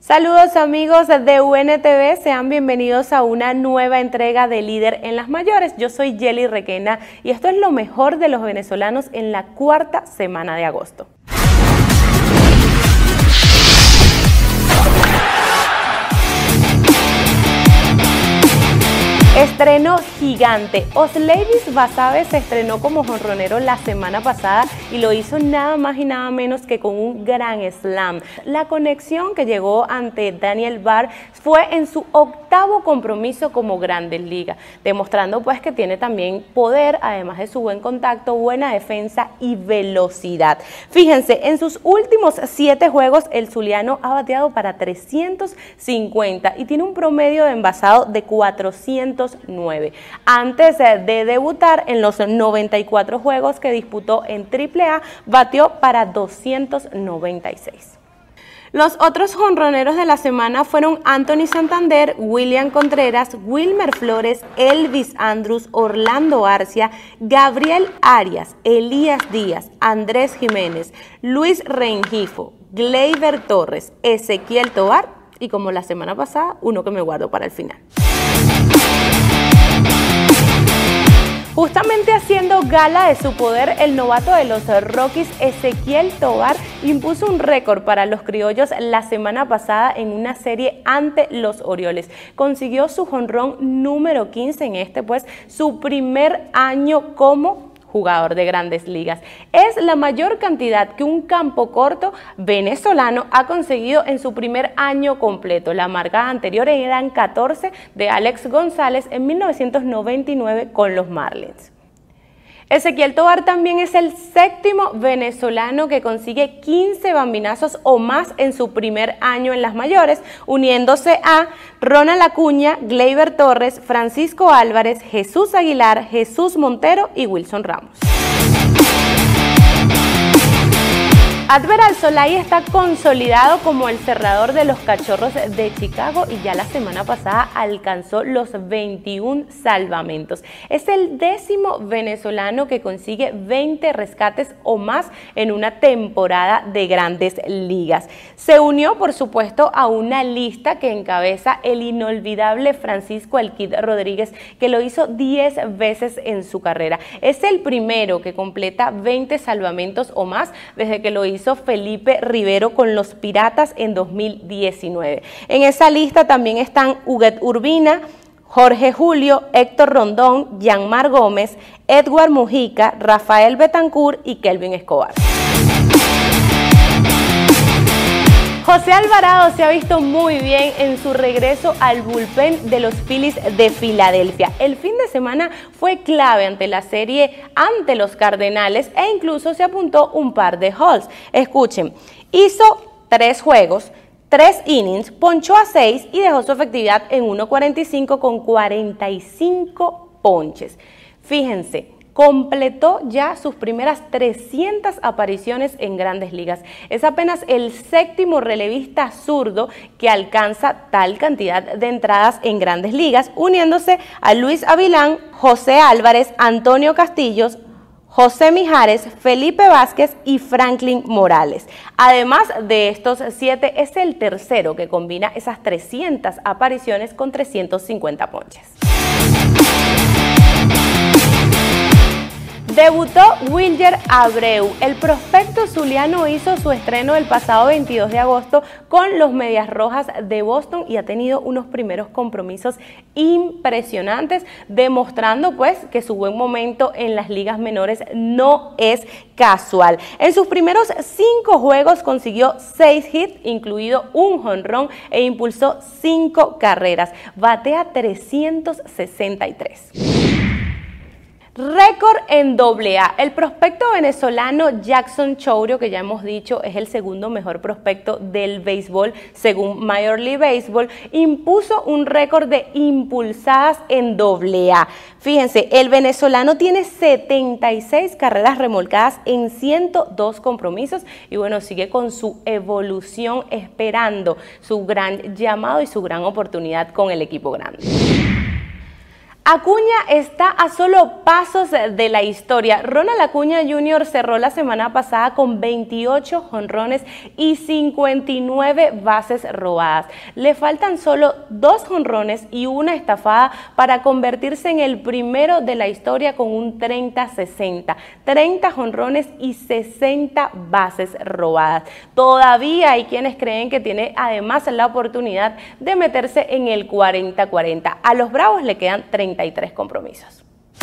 Saludos amigos de UNTV, sean bienvenidos a una nueva entrega de Líder en las Mayores. Yo soy Yeli Requena y esto es lo mejor de los venezolanos en la cuarta semana de agosto. Estreno gigante. Osleivis Basabe se estrenó como jonronero la semana pasada y lo hizo nada más y nada menos que con un gran slam. La conexión que llegó ante Daniel Bard fue en su octavo compromiso como Grandes Ligas, demostrando pues que tiene también poder, además de su buen contacto, buena defensa y velocidad. Fíjense, en sus últimos 7 juegos el zuliano ha bateado para 350 y tiene un promedio de envasado de 409. Antes de debutar en los 94 juegos que disputó en AAA, batió para 296. Los otros jonroneros de la semana fueron Anthony Santander, William Contreras, Wilmer Flores, Elvis Andrus, Orlando Arcia, Gabriel Arias, Elías Díaz, Andrés Jiménez, Luis Rengifo, Gleyber Torres, Ezequiel Tovar y, como la semana pasada, uno que me guardo para el final. Justamente haciendo gala de su poder, el novato de los Rockies, Ezequiel Tovar, impuso un récord para los criollos la semana pasada en una serie ante los Orioles. Consiguió su jonrón número 15 en su primer año como jugador de Grandes Ligas. Es la mayor cantidad que un campo corto venezolano ha conseguido en su primer año completo. La marca anterior eran 14 de Alex González en 1999 con los Marlins. Ezequiel Tovar también es el séptimo venezolano que consigue 15 bambinazos o más en su primer año en las mayores, uniéndose a Ronald Acuña, Gleyber Torres, Francisco Álvarez, Jesús Aguilar, Jesús Montero y Wilson Ramos. Adbert Alzolay está consolidado como el cerrador de los Cachorros de Chicago y ya la semana pasada alcanzó los 21 salvamentos. Es el 10º venezolano que consigue 20 rescates o más en una temporada de Grandes Ligas. Se unió, por supuesto, a una lista que encabeza el inolvidable Francisco El Kid Rodríguez, que lo hizo 10 veces en su carrera. Es el primero que completa 20 salvamentos o más desde que lo hizo Felipe Rivero con los Piratas en 2019. En esa lista también están Huguet Urbina, Jorge Julio, Héctor Rondón, Yanmar Gómez, Edward Mujica, Rafael Betancourt y Kelvin Escobar. José Alvarado se ha visto muy bien en su regreso al bullpen de los Phillies de Filadelfia. El fin de semana fue clave ante la serie ante los Cardenales e incluso se apuntó un par de holds. Escuchen, hizo 3 juegos, 3 innings, ponchó a 6 y dejó su efectividad en 1.45 con 45 ponches. Fíjense, completó ya sus primeras 300 apariciones en Grandes Ligas. Es apenas el 7º relevista zurdo que alcanza tal cantidad de entradas en Grandes Ligas, uniéndose a Luis Avilán, José Álvarez, Antonio Castillos, José Mijares, Felipe Vázquez y Franklin Morales. Además de estos 7, es el tercero que combina esas 300 apariciones con 350 ponches. Debutó Wilyer Abreu. El prospecto zuliano hizo su estreno el pasado 22 de agosto con los Medias Rojas de Boston y ha tenido unos primeros compromisos impresionantes, demostrando pues que su buen momento en las ligas menores no es casual. En sus primeros 5 juegos consiguió 6 hits, incluido un jonrón, e impulsó 5 carreras. Batea 363. Récord en AA. El prospecto venezolano Jackson Chourio, que ya hemos dicho es el segundo mejor prospecto del béisbol según Major League Baseball, impuso un récord de impulsadas en AA. Fíjense, el venezolano tiene 76 carreras remolcadas en 102 compromisos y bueno, sigue con su evolución esperando su gran llamado y su gran oportunidad con el equipo grande. Acuña está a solo pasos de la historia. Ronald Acuña Jr. cerró la semana pasada con 28 jonrones y 59 bases robadas. Le faltan solo 2 jonrones y una estafada para convertirse en el primero de la historia con un 30-60. 30 jonrones y 60 bases robadas. Todavía hay quienes creen que tiene además la oportunidad de meterse en el 40-40. A los Bravos le quedan 33 compromisos.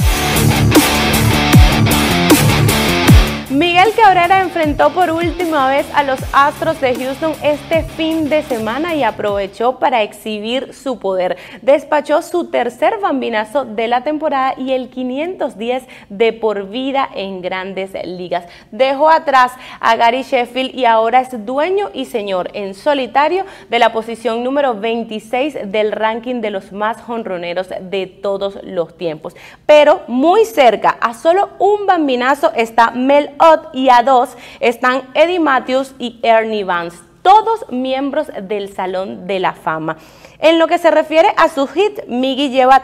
Miguel Cabrera enfrentó por última vez a los Astros de Houston este fin de semana y aprovechó para exhibir su poder. Despachó su tercer bambinazo de la temporada y el 510 de por vida en Grandes Ligas. Dejó atrás a Gary Sheffield y ahora es dueño y señor en solitario de la posición número 26 del ranking de los más jonroneros de todos los tiempos. Pero muy cerca, a solo un bambinazo, está Mel Ott y a 2 están Eddie Mathews y Ernie Vance, todos miembros del Salón de la Fama. En lo que se refiere a su hit, Miggy lleva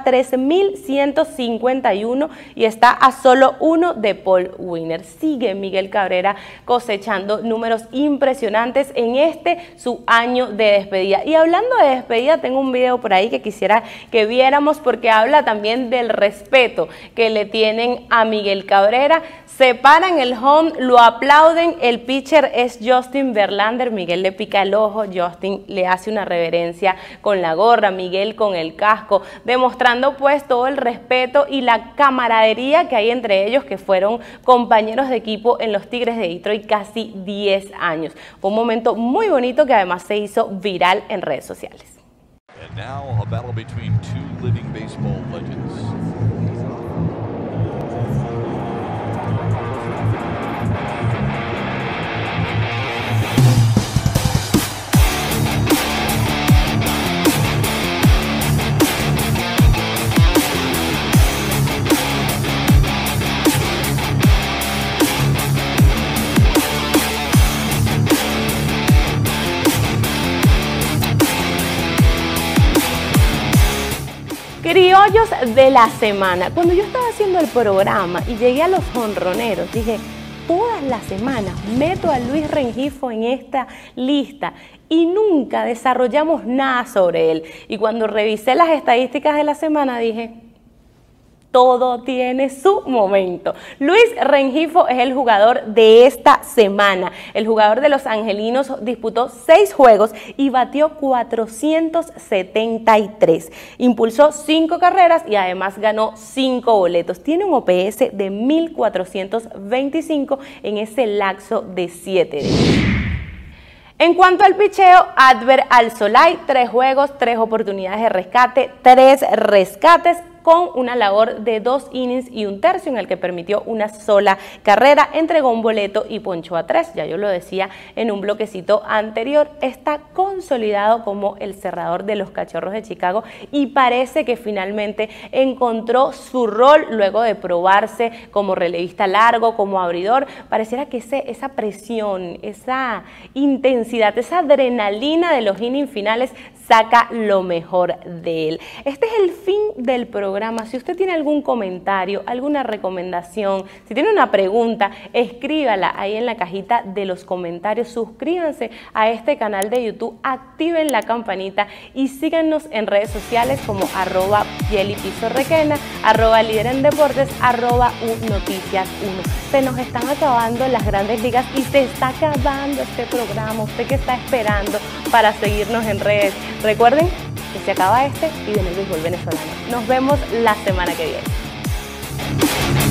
3.151 y está a solo 1 de Paul Winner. Sigue Miguel Cabrera cosechando números impresionantes en su año de despedida. Y hablando de despedida, tengo un video por ahí que quisiera que viéramos porque habla también del respeto que le tienen a Miguel Cabrera. Se paran el home, lo aplauden, el pitcher es Justin Verlander, Miguel le pica el ojo, Justin le hace una reverencia con la gorra, Miguel con el casco, demostrando pues todo el respeto y la camaradería que hay entre ellos, que fueron compañeros de equipo en los Tigres de Detroit casi 10 años. Fue un momento muy bonito que además se hizo viral en redes sociales. And now a battle between two living baseball legends. Criollos de la semana. Cuando yo estaba haciendo el programa y llegué a los jonroneros, dije, todas las semanas meto a Luis Rengifo en esta lista y nunca desarrollamos nada sobre él. Y cuando revisé las estadísticas de la semana dije, todo tiene su momento. Luis Rengifo es el jugador de esta semana. El jugador de los Angelinos disputó 6 juegos y batió 473. Impulsó 5 carreras y además ganó 5 boletos. Tiene un OPS de 1425 en ese lapso de 7 días. En cuanto al picheo, Adbert Alzolay, 3 juegos, 3 oportunidades de rescate, 3 rescates, con una labor de 2 innings y 1/3 en el que permitió una sola carrera, entregó un boleto y ponchó a 3. Ya yo lo decía en un bloquecito anterior, está consolidado como el cerrador de los Cachorros de Chicago y parece que finalmente encontró su rol luego de probarse como relevista largo, como abridor. Pareciera que esa presión, esa intensidad, esa adrenalina de los innings finales saca lo mejor de él. Este es el fin del programa. Si usted tiene algún comentario, alguna recomendación, si tiene una pregunta, escríbala ahí en la cajita de los comentarios. Suscríbanse a este canal de YouTube, activen la campanita y síganos en redes sociales como @pielipisorequena, @líder en deportes, @unoticias1. Se nos están acabando las Grandes Ligas y se está acabando este programa. ¿Usted qué está esperando para seguirnos en redes? Recuerden que se acaba y viene el béisbol venezolano. Nos vemos la semana que viene.